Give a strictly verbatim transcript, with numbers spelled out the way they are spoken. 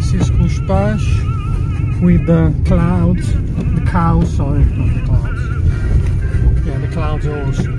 this is Couchepache with the clouds, the cows, sorry, not the clouds. Yeah, the clouds are also